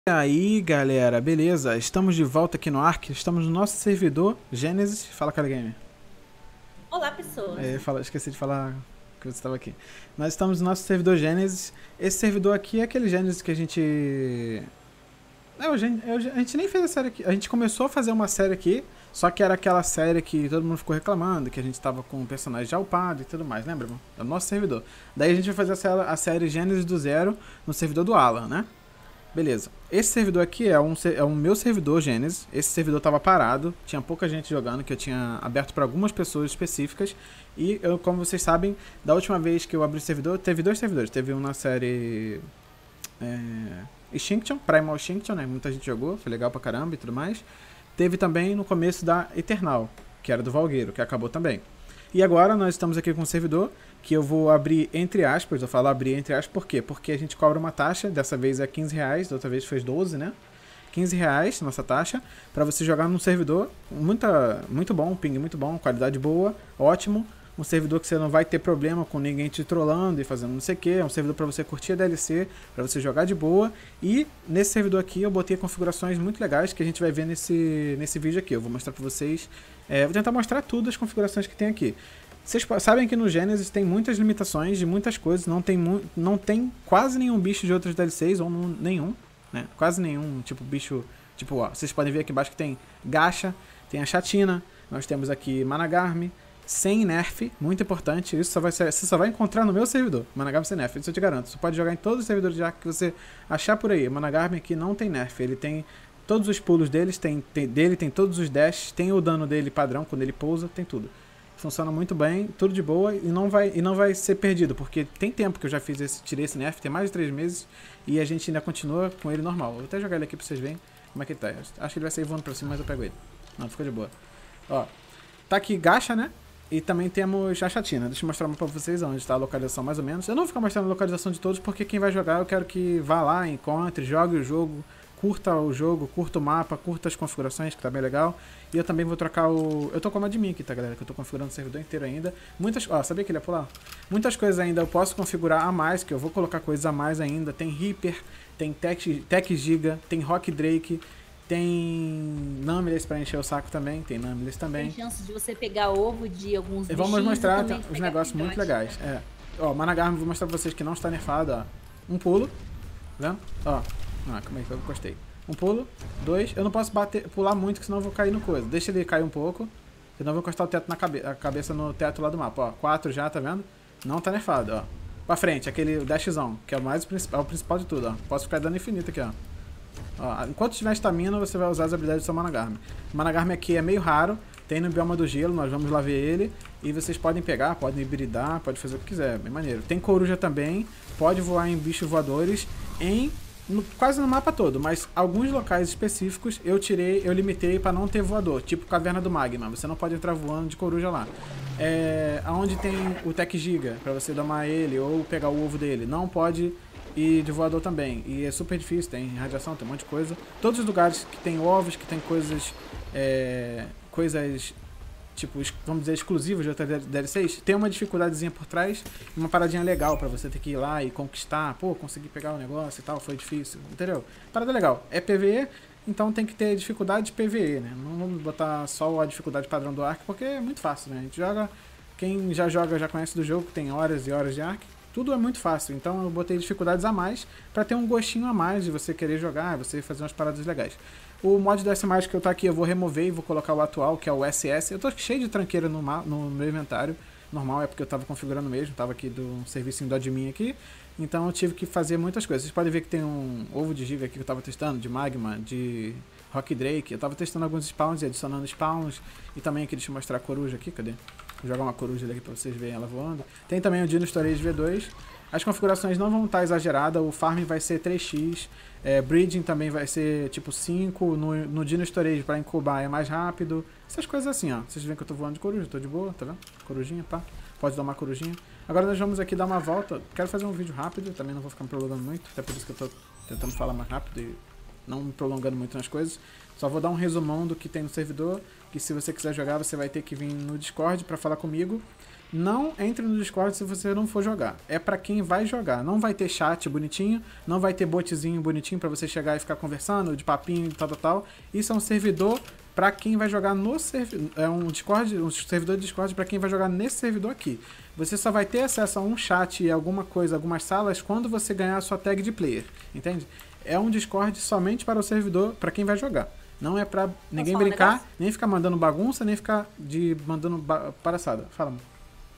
E aí galera, beleza? Estamos de volta aqui no Ark, estamos no nosso servidor Gênesis. Fala, cara gamer. Olá, pessoas. Esqueci de falar que você estava aqui. Nós estamos no nosso servidor Gênesis. Esse servidor aqui é aquele Gênesis que a gente. A gente nem fez a série aqui. A gente começou a fazer uma série aqui, só que era aquela série que todo mundo ficou reclamando, que a gente tava com o personagem já upado e tudo mais, lembra, irmão? É o nosso servidor. Daí a gente vai fazer a série Gênesis do zero no servidor do Alan, né? Beleza. Esse servidor aqui é um meu servidor Genesis. Esse servidor estava parado, tinha pouca gente jogando, que eu tinha aberto para algumas pessoas específicas. E eu, como vocês sabem, da última vez que eu abri o servidor, teve dois servidores. Teve um na série Extinction, Primal Extinction, né? Muita gente jogou, foi legal pra caramba e tudo mais. Teve também no começo da Eternal, que era do Valgueiro, que acabou também. E agora nós estamos aqui com um servidor que eu vou abrir entre aspas. Eu falo abrir entre aspas por quê? Porque a gente cobra uma taxa, dessa vez é 15 reais, da outra vez foi 12, né? 15 reais nossa taxa, para você jogar num servidor muito bom, ping muito bom, qualidade boa, ótimo. Um servidor que você não vai ter problema com ninguém te trollando e fazendo não sei o que. É um servidor para você curtir a DLC, para você jogar de boa. E nesse servidor aqui eu botei configurações muito legais que a gente vai ver nesse vídeo aqui. Eu vou mostrar para vocês. Vou tentar mostrar tudo as configurações que tem aqui. Vocês sabem que no Genesis tem muitas limitações de muitas coisas. Não tem quase nenhum bicho de outras DLCs, ou nenhum, né? Quase nenhum tipo bicho. Tipo, ó, vocês podem ver aqui embaixo que tem Gacha, tem a Chatina, nós temos aqui Managarme, sem nerf, muito importante. Isso você só vai encontrar no meu servidor. Managarme sem nerf, isso eu te garanto. Você pode jogar em todos os servidores de Ark que você achar por aí. Managarme aqui não tem nerf, ele tem todos os pulos deles, tem todos os dashes, tem o dano dele padrão quando ele pousa, tem tudo. Funciona muito bem, tudo de boa e não vai ser perdido, porque tem tempo que eu já tirei esse nerf, tem mais de 3 meses e a gente ainda continua com ele normal. Vou até jogar ele aqui pra vocês verem como é que ele tá. Acho que ele vai sair voando pra cima, mas eu pego ele. Não, ficou de boa. Ó, tá aqui Gacha, né? E também temos a Chatina. Deixa eu mostrar pra vocês onde está a localização mais ou menos. Eu não vou ficar mostrando a localização de todos, porque quem vai jogar eu quero que vá lá, encontre, jogue o jogo, curta o jogo, curta o mapa, curta as configurações, que tá bem legal. E eu também vou trocar o... Eu tô com uma admin aqui, tá, galera? Que eu tô configurando o servidor inteiro ainda. Ó, sabia que ele ia pular? Muitas coisas ainda eu posso configurar a mais, que eu vou colocar coisas a mais ainda. Tem Reaper, tem Tech Giga, tem Rock Drake, tem Namilus pra encher o saco também, tem Namilus também. Tem chance de você pegar ovo de alguns E bichinhos vamos mostrar e os pegar negócios muito filhote. legais. Ó, Managarm, vou mostrar pra vocês que não está nerfado, ó. Um pulo, tá vendo? Ó, calma aí que eu gostei. Um pulo, 2, eu não posso pular muito, que senão eu vou cair no coisa. Deixa ele cair um pouco, senão eu vou encostar o teto a cabeça no teto lá do mapa, ó. 4 já, tá vendo? Não tá nerfado, ó. Pra frente, aquele dashzão, que é o principal de tudo, ó. Posso ficar dando infinito aqui, ó. Ó, enquanto tiver estamina, você vai usar as habilidades do seu Managarm. O Managarm aqui é meio raro, tem no bioma do gelo, nós vamos lá ver ele. E vocês podem pegar, podem hibridar, pode fazer o que quiser, bem maneiro. Tem coruja também, pode voar em bichos voadores quase no mapa todo, mas alguns locais específicos eu limitei para não ter voador, tipo Caverna do Magma, você não pode entrar voando de coruja lá. Aonde tem o Tech Giga, para você domar ele ou pegar o ovo dele, não pode ir de voador também, e é super difícil, tem radiação, tem um monte de coisa. Todos os lugares que tem ovos, que tem coisas, tipo, vamos dizer, exclusivas de outras DLCs, tem uma dificuldadezinha por trás, uma paradinha legal pra você ter que ir lá e conquistar, pô, conseguir pegar o negócio e tal, foi difícil, entendeu? Parada legal, é PvE, então tem que ter dificuldade de PvE, né? Não vamos botar só a dificuldade padrão do Ark, porque é muito fácil, né? A gente joga, quem já joga já conhece do jogo, tem horas e horas de Ark, tudo é muito fácil, então eu botei dificuldades a mais pra ter um gostinho a mais de você querer jogar, você fazer umas paradas legais. O mod do S+, que eu tô aqui, eu vou remover e vou colocar o atual, que é o SS. Eu tô cheio de tranqueira no meu inventário. Normal, é porque eu tava configurando mesmo, tava aqui do serviço do admin aqui. Então eu tive que fazer muitas coisas. Vocês podem ver que tem um ovo de giga aqui que eu tava testando, de magma, de rock drake. Eu tava testando alguns spawns e adicionando spawns. E também aqui, deixa eu mostrar a coruja aqui, cadê? Vou jogar uma coruja aqui pra vocês verem ela voando. Tem também o Dino Storage V2. As configurações não vão estar exageradas, o farm vai ser 3x, breeding também vai ser tipo 5, no Dino Storage para incubar é mais rápido, essas coisas assim, ó. Vocês veem que eu tô voando de coruja, tô de boa, tá vendo? Corujinha, pá, pode dar uma corujinha. Agora nós vamos aqui dar uma volta, quero fazer um vídeo rápido, também não vou ficar me prolongando muito, até por isso que eu tô tentando falar mais rápido e não me prolongando muito nas coisas. Só vou dar um resumão do que tem no servidor, que se você quiser jogar você vai ter que vir no Discord para falar comigo. não entre no Discord se você não for jogar. É pra quem vai jogar. Não vai ter chat bonitinho, não vai ter botzinho bonitinho pra você chegar e ficar conversando, de papinho e tal. Isso é um servidor pra quem vai jogar no servidor. É um servidor de Discord pra quem vai jogar nesse servidor aqui. Você só vai ter acesso a um chat e alguma coisa, algumas salas, quando você ganhar a sua tag de player. Entende? É um Discord somente para o servidor, pra quem vai jogar. Não é pra ninguém brincar, nem ficar mandando bagunça, nem ficar mandando palhaçada. Fala, mano.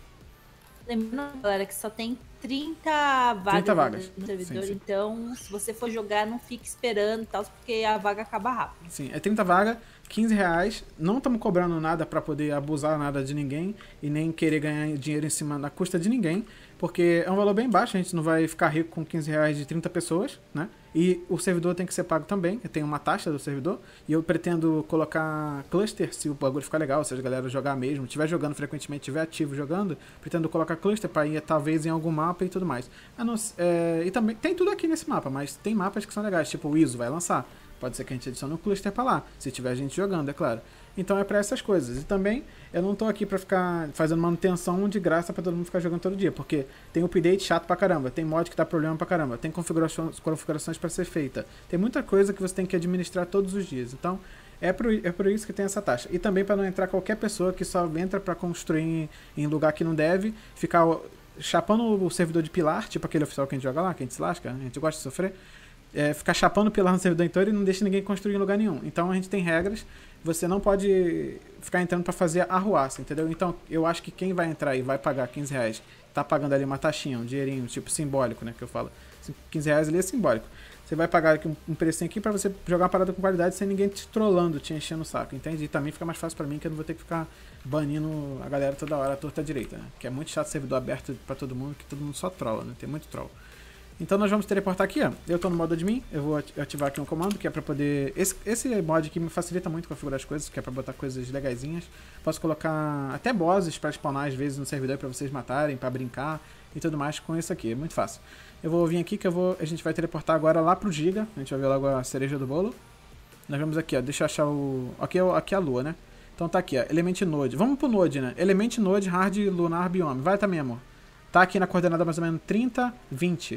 Lembrando, galera, que só tem 30 vagas no servidor, sim. Então, se você for jogar, não fique esperando e tal, porque a vaga acaba rápido. Sim, é 30 vagas, R$15. Não estamos cobrando nada para poder abusar nada de ninguém e nem querer ganhar dinheiro em cima da custa de ninguém, porque é um valor bem baixo, a gente não vai ficar rico com R$15 de 30 pessoas, né? E o servidor tem que ser pago também, tem uma taxa do servidor, e eu pretendo colocar cluster, se o bagulho ficar legal, se a galera jogar mesmo, estiver jogando frequentemente, estiver ativo jogando, pretendo colocar cluster para ir talvez em algum mapa e tudo mais. E também tem tudo aqui nesse mapa, mas tem mapas que são legais, tipo o ISO vai lançar. Pode ser que a gente adicione um cluster para lá, se tiver gente jogando, é claro. Então é para essas coisas. E também eu não tô aqui para ficar fazendo manutenção de graça para todo mundo ficar jogando todo dia, porque tem update chato pra caramba, tem mod que dá problema pra caramba, tem configurações para ser feita. Tem muita coisa que você tem que administrar todos os dias. Então é por isso que tem essa taxa. E também para não entrar qualquer pessoa que só entra para construir em lugar que não deve, ficar chapando o servidor de pilar, tipo aquele oficial que a gente joga lá, que a gente se lasca, a gente gosta de sofrer. Ficar chapando pilar no servidor inteiro e não deixa ninguém construir em lugar nenhum. Então a gente tem regras, você não pode ficar entrando para fazer arruaça, entendeu? Então eu acho que quem vai entrar e vai pagar R$15, tá pagando ali uma taxinha, um dinheirinho, tipo simbólico, né, que eu falo. R$15 ali é simbólico. Você vai pagar aqui um precinho aqui para você jogar uma parada com qualidade sem ninguém te trollando, te enchendo o saco, entende? E também fica mais fácil para mim, que eu não vou ter que ficar banindo a galera toda hora, à torta à direita, né? Que é muito chato servidor aberto para todo mundo, que todo mundo só trolla, né? Tem muito troll. Então nós vamos teleportar aqui, ó. Eu tô no modo admin, eu vou ativar aqui um comando que é pra poder... Esse mod aqui me facilita muito configurar as coisas, que é pra botar coisas legaisinhas. Posso colocar até bosses pra spawnar às vezes no servidor pra vocês matarem, pra brincar e tudo mais com isso aqui, é muito fácil. Eu vou vir aqui que a gente vai teleportar agora lá pro Giga, a gente vai ver logo a cereja do bolo. Nós vamos aqui, ó, deixa eu achar o... Aqui é a lua, né? Então tá aqui, ó, Element Node. Vamos pro Node, né? Element Node Hard Lunar Biome. Vai também, amor. Tá aqui na coordenada mais ou menos 30, 20.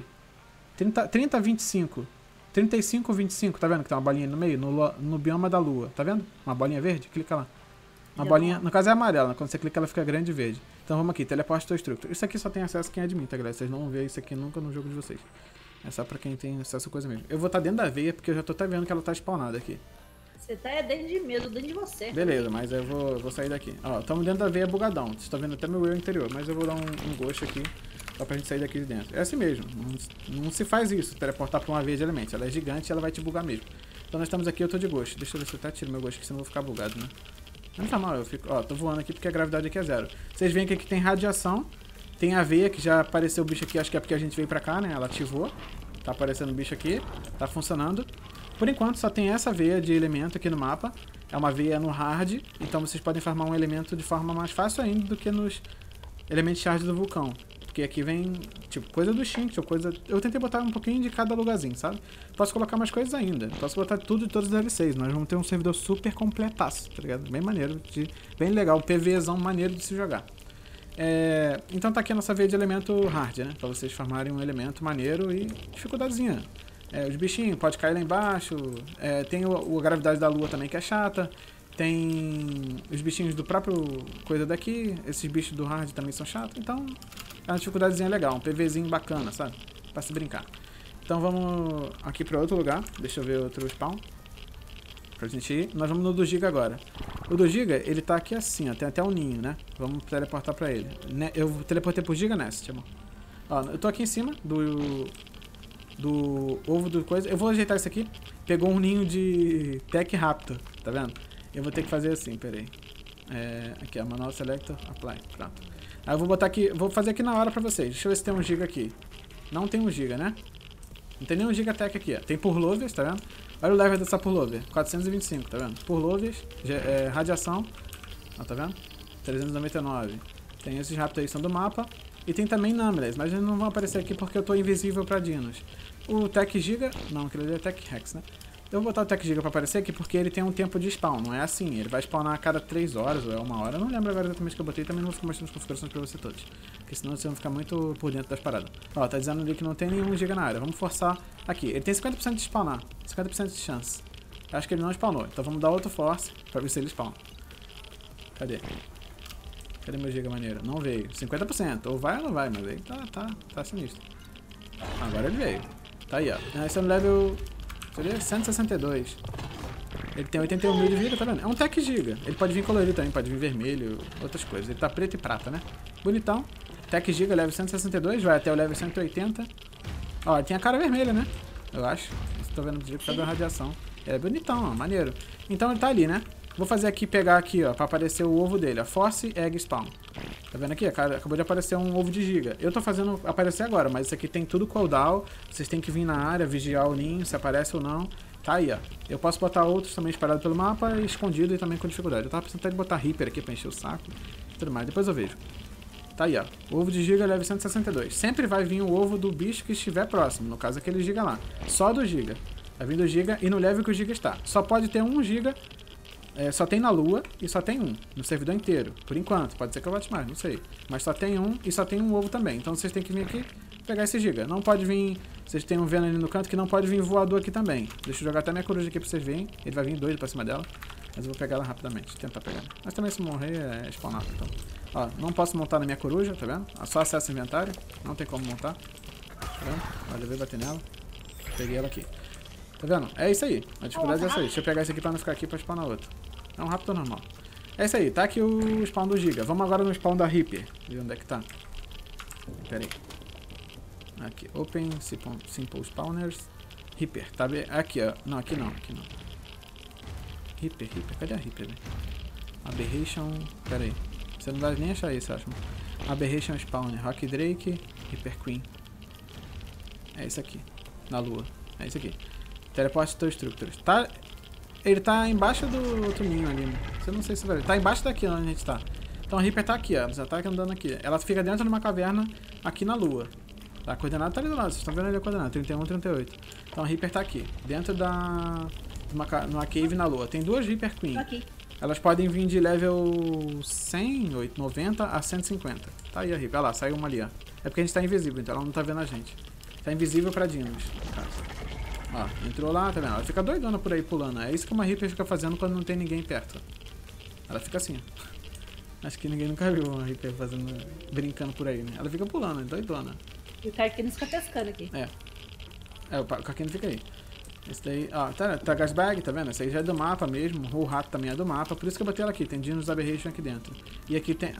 30, 25. 35, 25, tá vendo que tem uma bolinha no meio? No bioma da lua, tá vendo? Uma bolinha verde? Clica lá. Uma bolinha, no caso é amarela, quando você clica ela fica grande e verde. Então vamos aqui, teleporte to structure. Isso aqui só tem acesso quem é admin, tá galera? Vocês não vão ver isso aqui nunca no jogo de vocês. É só pra quem tem acesso a coisa mesmo. Eu vou estar dentro da veia porque eu já tô até vendo que ela tá spawnada aqui. Você tá dentro de mim, eu tô dentro de você. Beleza, mas eu vou sair daqui. Ó, estamos dentro da veia bugadão. Vocês estão vendo até meu eu interior, mas eu vou dar um ghost aqui. Só pra gente sair daqui de dentro. É assim mesmo. Não se faz isso, teleportar pra uma veia de elementos. Ela é gigante e ela vai te bugar mesmo. Então nós estamos aqui, eu tô de ghost. Deixa eu ver se eu até tiro meu ghost, que senão eu vou ficar bugado, né? Não tá mal, eu fico... Ó, tô voando aqui porque a gravidade aqui é zero. Vocês veem que aqui tem radiação. Tem a veia, que já apareceu o bicho aqui. Acho que é porque a gente veio pra cá, né? Ela ativou. Tá aparecendo o bicho aqui. Tá funcionando. Por enquanto só tem essa veia de elemento aqui no mapa. É uma veia no hard. Então vocês podem farmar um elemento de forma mais fácil ainda do que nos elementos hard do vulcão. Porque aqui vem, tipo, coisa do Shinx, ou coisa... Eu tentei botar um pouquinho de cada lugarzinho, sabe? Posso colocar mais coisas ainda. Posso botar tudo de todos os DLCs. Nós vamos ter um servidor super completaço, tá ligado? Bem maneiro, bem legal. Um PVzão maneiro de se jogar. Então tá aqui a nossa veia de elemento hard, né? Pra vocês farmarem um elemento maneiro e dificuldadezinha. Os bichinhos, pode cair lá embaixo. Tem a gravidade da lua também, que é chata. Tem os bichinhos do próprio coisa daqui. Esses bichos do hard também são chatos. Então é uma dificuldadezinha legal, um PVzinho bacana, sabe? Pra se brincar. Então vamos aqui pra outro lugar. Deixa eu ver outro spawn. Pra gente ir. Nós vamos no do Giga agora. O do Giga, ele tá aqui assim, ó. Tem até um ninho, né? Vamos teleportar pra ele. Eu teleportei pro Giga Nest, amor. Ó, eu tô aqui em cima do ovo do coisa. Eu vou ajeitar isso aqui. Pegou um ninho de Tech Raptor, tá vendo? Eu vou ter que fazer assim, peraí. Aqui, ó, Manual Selector, Apply, pronto. Aí eu vou botar aqui, vou fazer aqui na hora pra vocês. Deixa eu ver se tem um giga aqui. Não tem um giga, né? Não tem nenhum giga tech aqui, ó. Tem Purlovers, tá vendo? Olha o level dessa Purlover, 425, tá vendo? Purlovers, radiação, ó, tá vendo? 399. Tem esses raptors aí, são do mapa. E tem também Numbless, mas eles não vão aparecer aqui porque eu tô invisível pra dinos. O Tech Giga, não, aquele ali é Tech Rex, né? Eu vou botar o Tech Giga pra aparecer aqui porque ele tem um tempo de spawn, não é assim. Ele vai spawnar a cada 3 horas ou é 1 hora. Eu não lembro agora exatamente o que eu botei, também não vou ficar mostrando as configurações pra você todos. Porque senão vocês vão ficar muito por dentro das paradas. Ó, tá dizendo ali que não tem nenhum giga na área. Vamos forçar aqui. Ele tem 50% de spawnar, 50% de chance. Acho que ele não spawnou, então vamos dar outro force pra ver se ele spawna. Cadê? Cadê meu giga maneiro? Não veio. 50%. Ou vai ou não vai, mas aí tá sinistro. Agora ele veio. Tá aí, ó. Esse é no level... 162. Ele tem 81 mil de vida, tá vendo? É um Tech Giga. Ele pode vir colorido também, pode vir vermelho, outras coisas. Ele tá preto e prata, né? Bonitão. Tech Giga, level 162, vai até o level 180. Ó, ele tem a cara vermelha, né? Eu acho. Estou vendo direito por causa da radiação. Ele é bonitão, ó, maneiro. Então ele tá ali, né? Vou fazer aqui, pegar aqui, ó, pra aparecer o ovo dele, ó. Force Egg Spawn. Tá vendo aqui? Acabou de aparecer um ovo de giga. Eu tô fazendo aparecer agora, mas isso aqui tem tudo cooldown. Vocês têm que vir na área, vigiar o ninho, se aparece ou não. Tá aí, ó. Eu posso botar outros também espalhados pelo mapa, escondido e também com dificuldade. Eu tava pensando até de botar Reaper aqui pra encher o saco e tudo mais. Depois eu vejo. Tá aí, ó. O ovo de giga level 162. Sempre vai vir o ovo do bicho que estiver próximo. No caso, aquele giga lá. Só do giga. Vai vir do giga e no level que o giga está. Só pode ter um giga... só tem na lua e só tem um no servidor inteiro, por enquanto. Pode ser que eu bote mais, não sei. Mas só tem um e só tem um ovo também. Então vocês têm que vir aqui pegar esse giga. Não pode vir... Vocês têm um vendo ali no canto que não pode vir voador aqui também. Deixa eu jogar até minha coruja aqui pra vocês verem. Ele vai vir doido pra cima dela. Mas eu vou pegar ela rapidamente, tentar pegar. Mas também se morrer é spawnado, então. Ó, não posso montar na minha coruja, tá vendo? Só acesso ao inventário. Não tem como montar. Tá vendo? Ó, levei bater nela. Peguei ela aqui. Tá vendo? É isso aí. A dificuldade é essa aí. Deixa eu pegar esse aqui pra não ficar aqui pra spawnar outro. É um raptor normal. É isso aí, tá aqui o spawn do giga. Vamos agora no spawn da Reaper. Ver onde é que tá. Pera aí. Aqui, Open Simple Spawners. Reaper, tá bem? Aqui, ó. Não, aqui não, aqui não. Reaper. Cadê a Reaper, velho? Aberration. Pera aí. Você não vai nem achar isso, acho. Aberration Spawner. Rock Drake. Reaper Queen. É isso aqui. Na lua. É isso aqui. Teleport to Structures. Tá... Ele tá embaixo do outro ninho ali, né? Eu não sei se vai... Tá embaixo daqui onde a gente tá. Então a Reaper tá aqui, ó. Ela já tá andando aqui. Ela fica dentro de uma caverna aqui na lua. Tá? A coordenada tá ali do lado. Vocês estão vendo ali a coordenada. 31, 38. Então a Reaper tá aqui. Dentro da... numa cave na lua. Tem duas Reaper Queen. Aqui. Elas podem vir de level 100, 90 a 150. Tá aí a Reaper. Olha lá, saiu uma ali, ó. É porque a gente tá invisível, então ela não tá vendo a gente. Tá invisível pra dinos, no caso. Ó, entrou lá, tá vendo? Ela fica doidona por aí pulando. É isso que uma Reaper fica fazendo quando não tem ninguém perto. Ela fica assim, ó. Acho que ninguém nunca viu uma Reaper fazendo, brincando por aí, né? Ela fica pulando, é doidona. E o Carquino fica pescando aqui. O Carquino fica aí. Esse daí, ó, tá gasbag, tá vendo? Esse aí já é do mapa mesmo. O rato também é do mapa. Por isso que eu botei ela aqui. Tem Dinos Aberration aqui dentro. E aqui tem...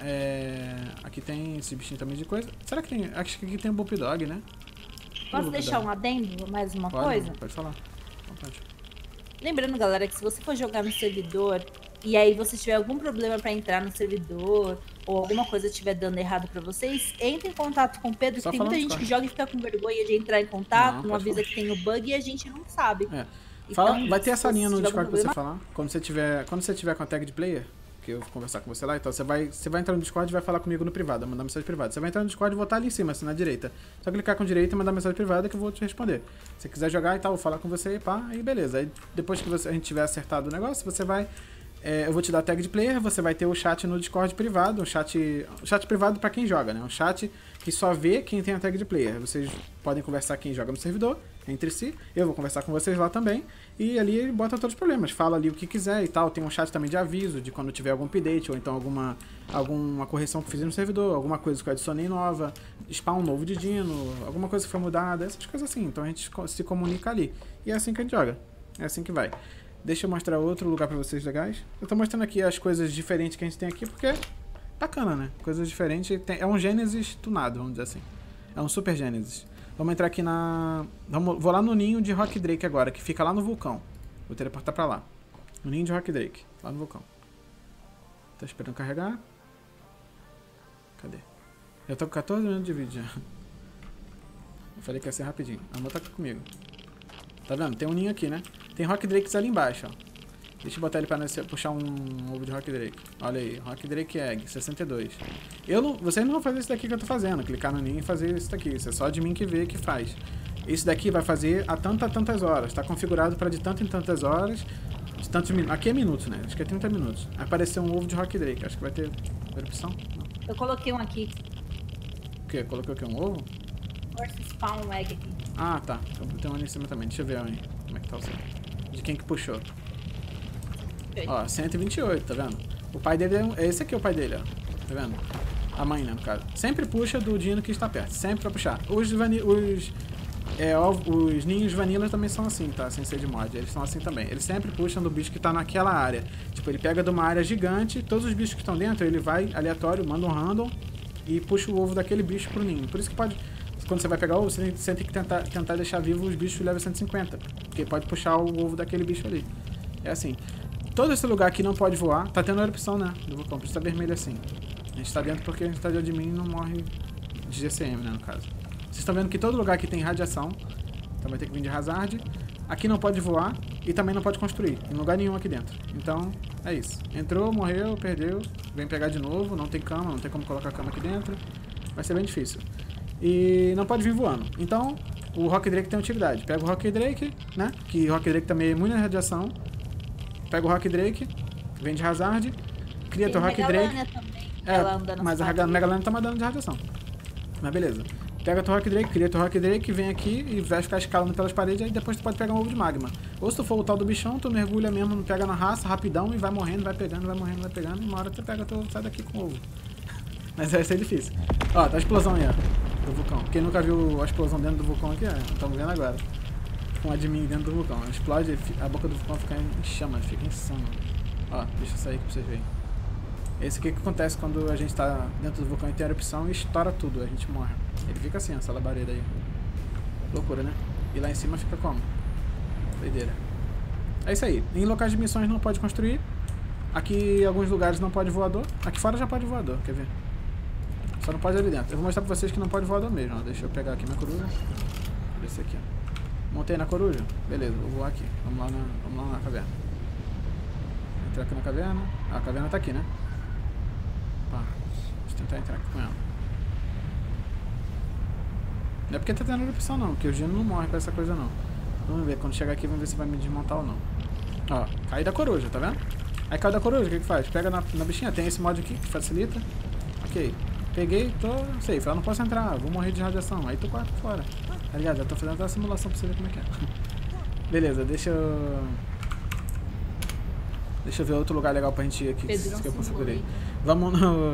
aqui tem esse bichinho também de coisa. Será que tem... Acho que aqui tem o Boop Dog, né? Posso deixar um adendo, mais uma coisa? Pode falar. Pode. Lembrando, galera, que se você for jogar no servidor e aí você tiver algum problema pra entrar no servidor ou alguma coisa estiver dando errado pra vocês, entre em contato com o Pedro, que tem muita gente que joga e fica com vergonha de entrar em contato, não avisa que tem o bug e a gente não sabe. Fala, então, vai ter essa linha no Discord pra você problema... falar. Quando você tiver com a tag de player, que eu vou conversar com você lá, então você vai entrar no Discord e vai falar comigo no privado, mandar mensagem privada. Você vai entrar no Discord e vou estar ali em cima, assim, na direita. Só clicar com direita e mandar mensagem privada que eu vou te responder. Se você quiser jogar e tal, eu vou falar com você e pá, aí beleza. Aí depois que a gente tiver acertado o negócio, você vai... eu vou te dar a tag de player, você vai ter o chat no Discord privado, o chat privado pra quem joga, né? Um chat que só vê quem tem a tag de player. Vocês podem conversar quem joga no servidor, entre si. Eu vou conversar com vocês lá também. E ali bota todos os problemas. Fala ali o que quiser e tal. Tem um chat também de aviso de quando tiver algum update ou então alguma correção que fiz no servidor, alguma coisa que eu adicionei nova, spawn novo de dino, alguma coisa que foi mudada, essas coisas assim. Então a gente se comunica ali. E é assim que a gente joga. É assim que vai. Deixa eu mostrar outro lugar pra vocês legais. Eu tô mostrando aqui as coisas diferentes que a gente tem aqui, porque é bacana, né? Coisas diferentes. É um Gênesis tunado, vamos dizer assim. É um Super Gênesis. Vamos entrar aqui na... Vou lá no ninho de Rock Drake agora, que fica lá no vulcão. Vou teleportar pra lá. No ninho de Rock Drake, lá no vulcão. Tá esperando carregar. Cadê? Já tô com 14 minutos de vídeo já. Eu falei que ia ser rapidinho. A moto tá aqui comigo. Tá vendo? Tem um ninho aqui, né? Tem Rock Drakes ali embaixo, ó. Deixa eu botar ele pra puxar um ovo de Rock Drake. Olha aí, Rock Drake Egg, 62. Vocês não vão fazer isso daqui que eu tô fazendo, clicar no ninho e fazer isso daqui. Isso é só de mim que vê que faz. Isso daqui vai fazer a tantas horas. Tá configurado para de tanto em tantas horas. De tantos minutos. Aqui é minutos, né? Acho que é 30 minutos. Vai aparecer um ovo de Rock Drake. Acho que vai ter erupção. Não. Eu coloquei um aqui. O quê? Colocou aqui um ovo? Force Spawn Egg aqui. Ah, tá. Eu tenho um ali em cima também. Deixa eu ver aí. Como é que tá o seu. De quem que puxou. Ó, 128, tá vendo? O pai dele é esse aqui, é o pai dele, ó. Tá vendo? A mãe, né, no caso. Sempre puxa do dino que está perto. Sempre pra puxar. Os ninhos vanilla também são assim, tá? Sem ser de mod. Eles são assim também. Eles sempre puxam do bicho que tá naquela área. Tipo, ele pega de uma área gigante, todos os bichos que estão dentro, ele vai aleatório, manda um random e puxa o ovo daquele bicho pro ninho. Por isso que pode... Quando você vai pegar o ovo, você tem que tentar deixar vivo os bichos level 150. Porque pode puxar o ovo daquele bicho ali. É assim. Todo esse lugar aqui não pode voar. Tá tendo erupção, né? Do vulcão. Por isso tá vermelho assim. A gente tá dentro porque a gente tá de admin e não morre de GCM, né, no caso. Vocês estão vendo que todo lugar aqui tem radiação. Então vai ter que vir de hazard. Aqui não pode voar e também não pode construir. Em lugar nenhum aqui dentro. Então, é isso. Entrou, morreu, perdeu. Vem pegar de novo. Não tem cama, não tem como colocar cama aqui dentro. Vai ser bem difícil. E não pode vir voando. Então, o Rock Drake tem utilidade. Pega o Rock Drake, né? Que o Rock Drake também é imune à radiação. Pega o Rock Drake, vem de hazard. Cria teu Rock Drake. Mas a Megalana tá dando de radiação. Mas beleza. Pega teu Rock Drake, cria teu Rock Drake, vem aqui e vai ficar escalando pelas paredes. Aí depois tu pode pegar um ovo de magma. Ou se tu for o tal do bichão, tu mergulha mesmo, pega na raça, rapidão e vai morrendo, vai pegando, vai morrendo, vai pegando. E uma hora tu pega, tu sai daqui com o ovo. Mas vai ser difícil. Ó, tá a explosão aí, ó. Do vulcão. Quem nunca viu a explosão dentro do vulcão aqui, estamos vendo agora. Com um admin dentro do vulcão. Explode, a boca do vulcão fica em chamas, fica insano. Ó, deixa eu sair aqui pra vocês verem. Esse aqui que acontece quando a gente tá dentro do vulcão e tem erupção e estoura tudo, a gente morre. Ele fica assim, essa labareda aí. Loucura, né? E lá em cima fica como? Doideira. É isso aí. Em locais de missões não pode construir. Aqui em alguns lugares não pode voador. Aqui fora já pode voador, quer ver? Só não pode ali dentro. Eu vou mostrar pra vocês que não pode voador mesmo. Ó. Deixa eu pegar aqui minha coruja. Esse aqui, ó. Montei na coruja? Beleza, vou voar aqui. Vamos lá na caverna. Entrar aqui na caverna. Ah, a caverna tá aqui, né? Pá. Deixa eu tentar entrar aqui com ela. Não é porque tá tendo erupção não, porque o Gino não morre com essa coisa não. Vamos ver, quando chegar aqui, vamos ver se vai me desmontar ou não. Ó, caí da coruja, tá vendo? Aí caiu da coruja, o que que faz? Pega na bichinha, tem esse mod aqui que facilita. Ok. Peguei, tô safe, ela não posso entrar, vou morrer de radiação. Aí tô quase fora. Tá ligado? Já tô fazendo até a simulação pra você ver como é que é. Beleza, deixa eu ver outro lugar legal pra gente ir aqui que eu configurei. Vamos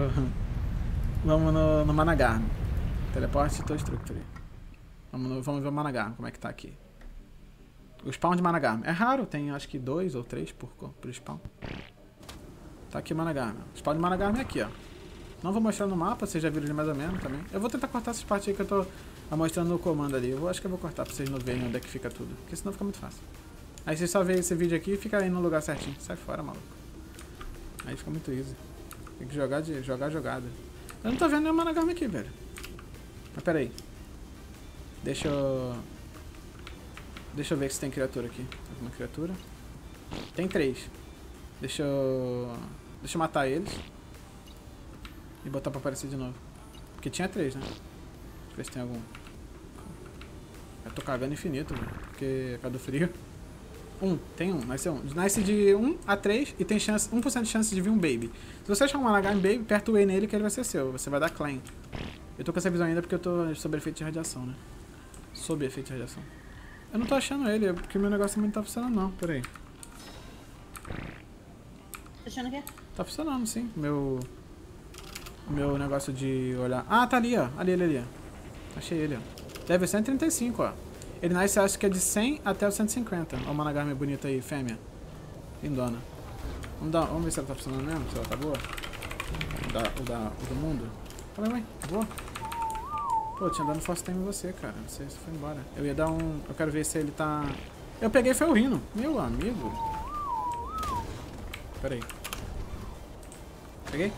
no Managarm. Teleporte to Structure. Vamos ver o Managarm, como é que tá aqui. O spawn de Managarm. É raro, tem acho que 2 ou 3 por spawn. Tá aqui o Managarm. O spawn de Managarm é aqui, ó. Não vou mostrar no mapa, vocês já viram ele mais ou menos também. Eu vou tentar cortar essas partes aí que eu tô mostrando no comando ali. Acho que eu vou cortar pra vocês não verem onde é que fica tudo. Porque senão fica muito fácil. Aí vocês só veem esse vídeo aqui e fica aí no lugar certinho. Sai fora, maluco. Aí fica muito easy. Tem que jogar jogada. Eu não tô vendo nenhum Managarm aqui, velho. Mas pera aí. Deixa eu ver se tem criatura aqui. Alguma criatura? Tem 3. Deixa eu matar eles. E botar pra aparecer de novo. Porque tinha 3, né? Deixa eu ver se tem algum. Eu tô cagando infinito, velho. Porque é por causa do frio. Tem um, nasce um. Nasce de 1 a 3 e tem 1% de chance de vir um baby. Se você achar um Managarm baby, aperta o E nele que ele vai ser seu. Você vai dar claim. Eu tô com essa visão ainda porque eu tô sob efeito de radiação, né? Sob efeito de radiação. Eu não tô achando ele, porque o meu negócio também não tá funcionando não. Pera aí. Tá achando o quê? Tá funcionando, sim. Meu negócio de olhar... Ah, tá ali, ó. Ali, ó. Achei ele, ó. Level 135, ó. Ele nasce, acho que é de 100 até o 150. Ó o Managarm bonito aí, fêmea. Lindona. Vamos ver se ela tá funcionando mesmo, se ela tá boa. O do mundo. Calma aí, mãe. Boa. Pô, tinha dado force time em você, cara. Você foi embora. Eu ia dar um... Eu quero ver se ele tá... Eu peguei foi o Rino. Meu amigo. Pera aí. Peguei?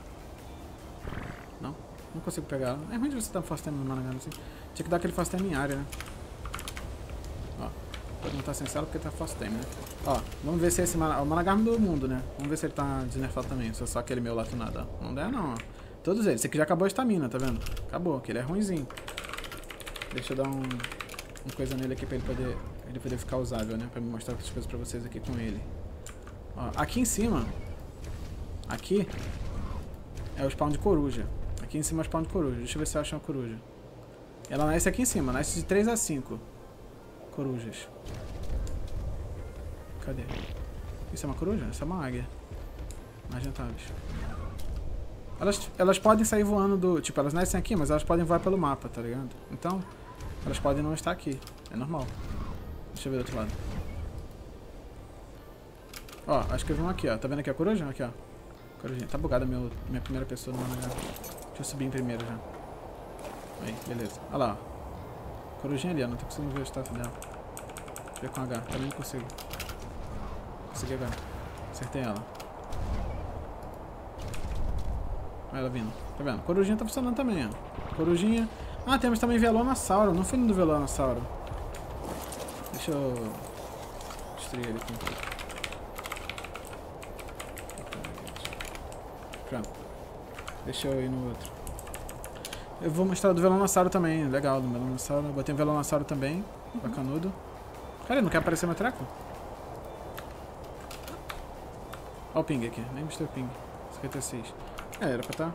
Não consigo pegar ela. É ruim de você dar force time no Managarm assim. Tinha que dar aquele force time em área, né? Ó. Não tá sem cela porque tá force time, né? Ó. Vamos ver se esse o Managarm do mundo, né? Vamos ver se ele tá desnerfado também. Se é só aquele meu latunado, ó. Não der não, ó. Todos eles. Esse aqui já acabou a estamina, tá vendo? Acabou, que ele é ruinzinho. Deixa eu dar um... uma coisa nele aqui pra ele poder ficar usável, né? Pra me mostrar outras coisas pra vocês aqui com ele. Ó, aqui em cima, aqui é o spawn de coruja. Aqui em cima é o spawn de coruja. Deixa eu ver se eu acho uma coruja. Ela nasce aqui em cima, nasce de 3 a 5 corujas. Cadê? Isso é uma coruja? Isso é uma águia. Magentáveis. Elas podem sair voando do... Tipo, elas nascem aqui, mas elas podem voar pelo mapa, tá ligado? Então, elas podem não estar aqui. É normal. Deixa eu ver do outro lado. Ó, acho que eu vi uma aqui, ó. Tá vendo aqui a coruja? Aqui, ó. Corujinha. Tá bugada minha primeira pessoa no lugar. Deixa eu subir em primeiro já. Aí, beleza. Olha lá, ó. Corujinha ali, ó. Não tô conseguindo ver o status dela. Deixa eu ver com H. Também não consigo. Consegui agora. Acertei ela. Olha ela vindo. Tá vendo? Corujinha tá funcionando também, ó. Corujinha. Ah, temos também Velonasauro. Não fui no do Velonasauro. Deixa eu destruir ele aqui. Pronto. Deixa eu ir no outro. Eu vou mostrar do Velonasauro também. Legal, do Velonasauro. Eu botei um Velonasauro também. Bacanudo. Cara, não quer aparecer meu treco? Olha o ping aqui. Nem mostrei o ping. 56. É, era pra estar.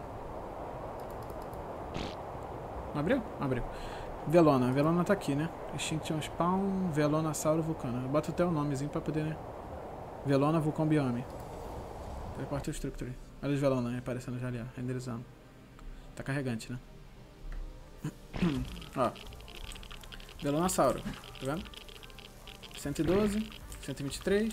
Não abriu? Abriu. Velona. Velona tá aqui, né? Extinction Spawn, Velonasauro, Vulcano. Eu boto até o nomezinho pra poder, né? Velona, Vulcão, Biome. Teleporta o Structure. Olha os Velona aí aparecendo já ali, ó. Renderizando. Tá carregante, né? Ó. Velonasauro. Tá vendo? 112, 123,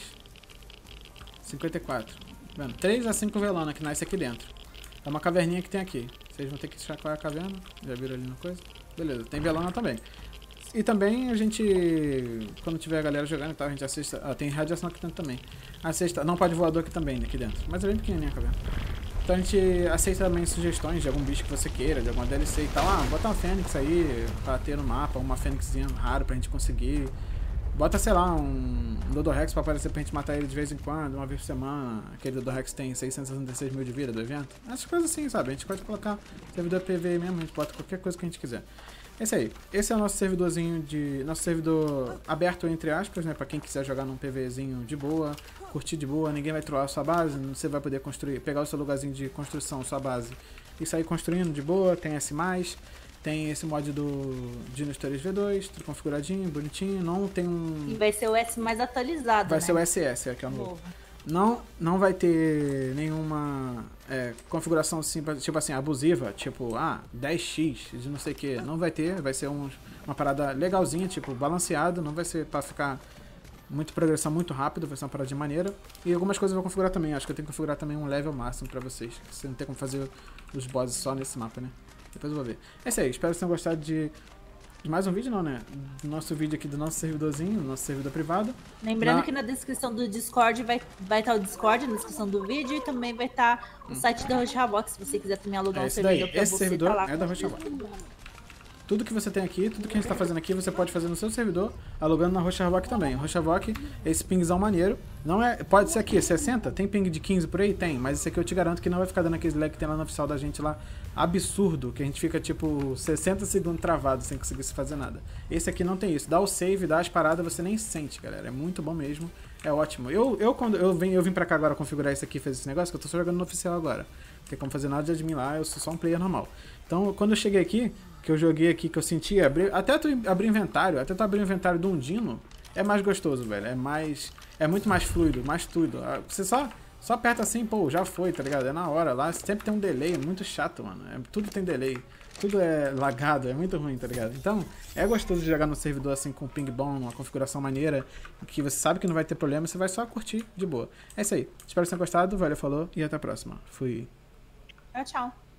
54. Tá vendo? 3 a 5 Velona que nasce aqui dentro. É uma caverninha que tem aqui. Vocês vão ter que achar qual é a caverna. Já viram ali na coisa? Beleza, tem Velona também. E também a gente, quando tiver a galera jogando e tal, a gente assiste. Ah, tem radiação aqui dentro também. Assista, não pode voador aqui também, aqui dentro. Mas é bem pequenininha a caverna. Então a gente aceita também sugestões de algum bicho que você queira, de alguma DLC e tal. Ah, bota uma fênix aí pra ter no mapa, uma fênixzinha rara pra gente conseguir. Bota, sei lá, um Dodorex pra aparecer pra gente matar ele de vez em quando, uma vez por semana. Aquele Dodorex tem 666 mil de vida do evento. Essas coisas assim, sabe? A gente pode colocar servidor PV mesmo, a gente bota qualquer coisa que a gente quiser. É isso aí. Esse é o nosso servidorzinho de... Nosso servidor aberto, entre aspas, né? Pra quem quiser jogar num PVzinho de boa, curtir de boa, ninguém vai trollar a sua base, você vai poder construir, pegar o seu lugarzinho de construção, sua base, e sair construindo de boa, tem S+, tem esse mod do Dino Stories V2, tudo configuradinho, bonitinho, não tem um... E vai ser o S mais atualizado, Vai né? ser o SS, que é o novo. Não vai ter nenhuma configuração assim, tipo assim, abusiva, tipo, 10x de não sei o que. Não vai ter, vai ser uma parada legalzinha, tipo, balanceado, não vai ser pra ficar muito progressão muito rápido, vai ser uma parada de maneira. E algumas coisas eu vou configurar também, acho que eu tenho que configurar também um level máximo pra vocês, que você não tem como fazer os bosses só nesse mapa, né? Depois eu vou ver. É isso aí, espero que vocês tenham gostado de mais um vídeo, não, né? Do nosso vídeo aqui do nosso servidorzinho, do nosso servidor privado. Lembrando que na descrição do Discord vai estar o Discord na descrição do vídeo e também vai estar o site da Roxavox, se você quiser também alugar um servidor pra esse você, servidor tá lá. é da Roxavox. Tudo que você tem aqui, tudo que a gente tá fazendo aqui, você pode fazer no seu servidor, alugando na Roxavox também. Roxavox, esse pingzão maneiro. Não é, pode ser aqui, 60? Tem ping de 15 por aí? Tem, mas esse aqui eu te garanto que não vai ficar dando aquele lag que tem lá no oficial da gente lá, absurdo, que a gente fica tipo 60 segundos travado sem conseguir se fazer nada. Esse aqui não tem isso. Dá o save, dá as paradas, você nem sente, galera. É muito bom mesmo. É ótimo. Quando eu vim pra cá agora configurar isso aqui, fazer esse negócio, que eu tô só jogando no oficial agora. Não tem como fazer nada de admin lá, eu sou só um player normal. Então, quando eu cheguei aqui, que eu joguei aqui, que eu senti, até tu abrir inventário, até tu abrir o inventário de um Dino, é mais gostoso, velho. É muito mais fluido, mais tudo. Você só aperta assim, pô, já foi, tá ligado? É na hora. Lá sempre tem um delay, é muito chato, mano. Tudo tem delay. Tudo é lagado, é muito ruim, tá ligado? Então, é gostoso de jogar no servidor assim com ping bom, uma configuração maneira, que você sabe que não vai ter problema, você vai só curtir de boa. É isso aí. Espero que vocês tenham gostado, valeu, falou e até a próxima. Fui. Tchau.